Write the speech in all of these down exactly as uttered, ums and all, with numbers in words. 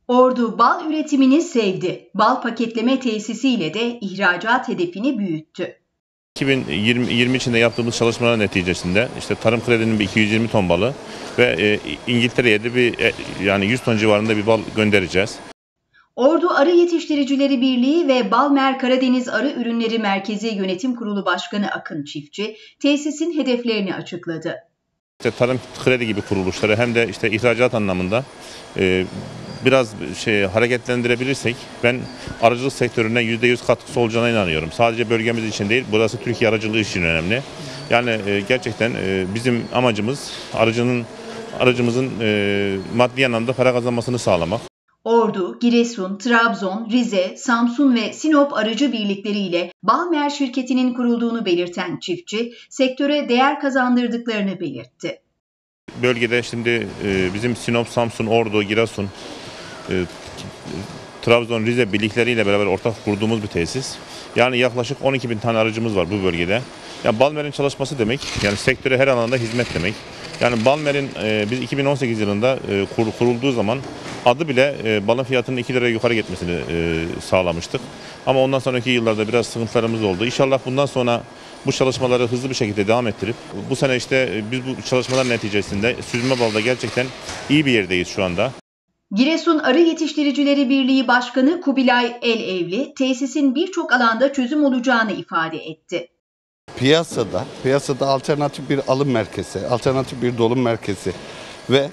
Ordu bal üretimini sevdi. Bal paketleme tesisiyle de ihracat hedefini büyüttü. iki bin yirmi içinde yaptığımız çalışmalar neticesinde işte Tarım Kredi'nin bir iki yüz yirmi ton balı ve e, İngiltere'ye de bir e, yani yüz ton civarında bir bal göndereceğiz. Ordu Arı Yetiştiricileri Birliği ve Balmer Karadeniz Arı Ürünleri Merkezi Yönetim Kurulu Başkanı Akın Çiftçi, tesisin hedeflerini açıkladı. İşte Tarım Kredi gibi kuruluşları hem de işte ihracat anlamında e, biraz şey hareketlendirebilirsek ben arıcılık sektörüne yüzde yüz katkısı olacağına inanıyorum. Sadece bölgemiz için değil, burası Türkiye arıcılığı için önemli. Yani e, gerçekten e, bizim amacımız arıcının arıcımızın e, maddi anlamda para kazanmasını sağlamak. Ordu, Giresun, Trabzon, Rize, Samsun ve Sinop arıcı birlikleriyle Balmer şirketinin kurulduğunu belirten çiftçi, sektöre değer kazandırdıklarını belirtti. Bölgede şimdi e, bizim Sinop, Samsun, Ordu, Giresun, e, Trabzon, Rize birlikleriyle beraber ortak kurduğumuz bir tesis. Yani yaklaşık on iki bin tane arıcımız var bu bölgede. Yani Balmer'in çalışması demek, yani sektöre her alanda hizmet demek. Yani Balmer'in e, biz iki bin on sekiz yılında e, kur, kurulduğu zaman adı bile e, balın fiyatının iki liraya yukarı gitmesini e, sağlamıştık. Ama ondan sonraki yıllarda biraz sıkıntılarımız oldu. İnşallah bundan sonra bu çalışmaları hızlı bir şekilde devam ettirip bu sene işte e, biz bu çalışmalar neticesinde süzme balda gerçekten iyi bir yerdeyiz şu anda. Giresun Arı Yetiştiricileri Birliği Başkanı Kubilay Elevli, tesisin birçok alanda çözüm olacağını ifade etti. Piyasada, piyasada alternatif bir alım merkezi, alternatif bir dolum merkezi ve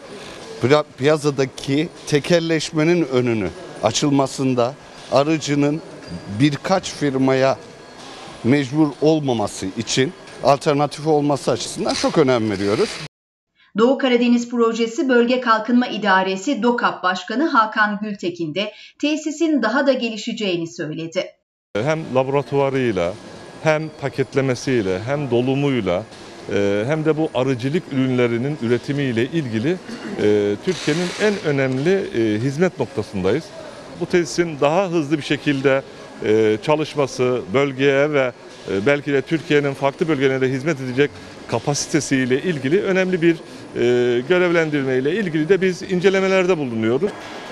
piyasadaki tekelleşmenin önünü açılmasında arıcının birkaç firmaya mecbur olmaması için alternatif olması açısından çok önem veriyoruz. Doğu Karadeniz Projesi Bölge Kalkınma İdaresi DOKAP Başkanı Hakan Gültekin de tesisin daha da gelişeceğini söyledi. Hem laboratuvarıyla, hem paketlemesiyle, hem dolumuyla, hem de bu arıcılık ürünlerinin üretimiyle ilgili Türkiye'nin en önemli hizmet noktasındayız. Bu tesisin daha hızlı bir şekilde çalışması, bölgeye ve belki de Türkiye'nin farklı bölgelerine hizmet edecek kapasitesiyle ilgili önemli bir görevlendirme ile ilgili de biz incelemelerde bulunuyoruz.